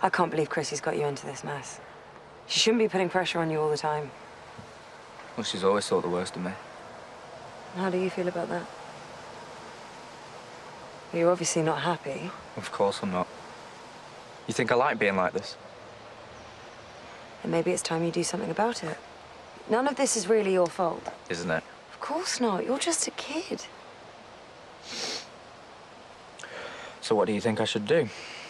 I can't believe Chrissy's got you into this mess. She shouldn't be putting pressure on you all the time. Well, she's always thought the worst of me. How do you feel about that? Well, you're obviously not happy. Of course I'm not. You think I like being like this? And maybe it's time you do something about it. None of this is really your fault. Isn't it? Of course not. You're just a kid. So what do you think I should do?